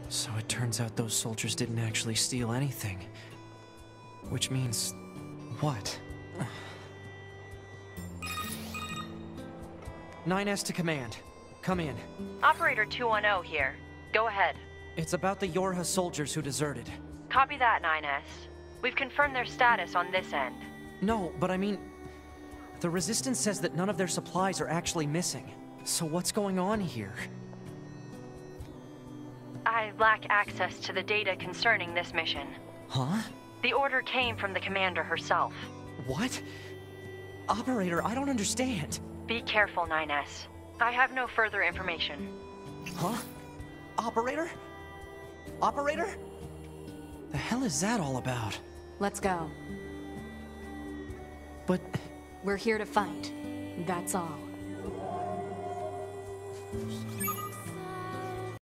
So it turns out those soldiers didn't actually steal anything. Which means... what? 9S to command. Come in. Operator 210 here. Go ahead. It's about the Yorha soldiers who deserted. Copy that, 9S. We've confirmed their status on this end. No, but I mean... the Resistance says that none of their supplies are actually missing. So what's going on here? I lack access to the data concerning this mission. Huh? The order came from the commander herself. What? Operator, I don't understand. Be careful, 9S. I have no further information. Huh? Operator? Operator? The hell is that all about? Let's go. But... We're here to fight. That's all.